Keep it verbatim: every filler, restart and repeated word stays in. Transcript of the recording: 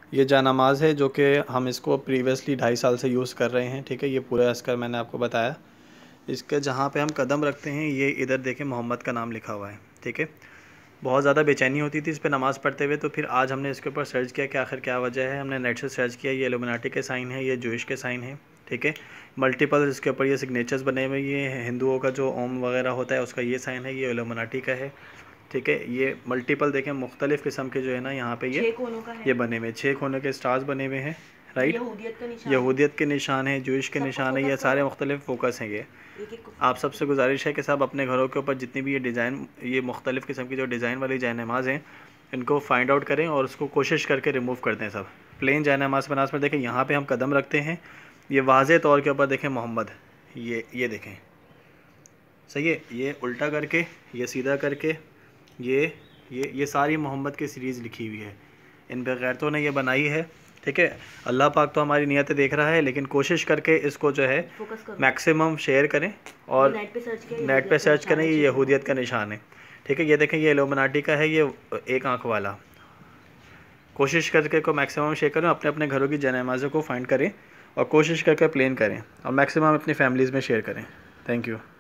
ये जानमाज़ है जो कि हम इसको प्रीवियसली ढाई साल से यूज़ कर रहे हैं, ठीक है। ये पूरा अस्कर मैंने आपको बताया। इसके जहाँ पे हम कदम रखते हैं ये इधर देखें मोहम्मद का नाम लिखा हुआ है, ठीक है। बहुत ज़्यादा बेचैनी होती थी इस पर नमाज़ पढ़ते हुए, तो फिर आज हमने इसके ऊपर सर्च किया कि आखिर क्या वजह है। हमने नेट से सर्च किया, ये इल्यूमिनाटी के साइन है, ये जूइश के साइन है, ठीक है। मल्टीपल इसके ऊपर ये सिग्नेचर्स बने हुए, ये हिंदुओं का जो ओम वगैरह होता है उसका ये साइन है, ये इल्यूमिनाटी का है, ठीक है। ये मल्टीपल देखें मुख्तलिफ़ किस्म के जो है ना यहाँ पे ये ये बने हुए छः कोनों के स्टार्स बने हुए हैं, राइट। यहूदियत के निशान है, जूइश के निशान है, ये सारे मुख्तलिफ फोकस हैं। ये आप सबसे गुजारिश है कि सब अपने घरों के ऊपर जितनी भी ये डिज़ाइन, ये मुख्तलिफ़ किस्म की जो डिज़ाइन वाली जानमाज़ हैं इनको फाइंड आउट करें और उसको कोशिश करके रिमूव कर दें। सब प्लेन जानमाज़ बनाज पर देखें, यहाँ पे हम कदम रखते हैं, ये वाज़े तौर के ऊपर देखें मोहम्मद, ये ये देखें, सही है। ये उल्टा करके, ये सीधा करके, ये ये ये सारी मोहम्मद की सीरीज़ लिखी हुई है, इन बेगैरतों ने ये बनाई है, ठीक है। अल्लाह पाक तो हमारी नियतें देख रहा है, लेकिन कोशिश करके इसको जो है मैक्सिमम शेयर करें और नेट पे सर्च करें, नेट पे सर्च करें ये यहूदियत का निशान है, ठीक है। ये देखें ये इल्यूमिनाटी का है, ये एक आँख वाला। कोशिश करके को मैक्सिमम शेयर करें, अपने अपने घरों की जनाज़ों को फाइंड करें और कोशिश करके प्लेन करें और मैक्सिमम अपनी फैमिलीज़ में शेयर करें। Thank you.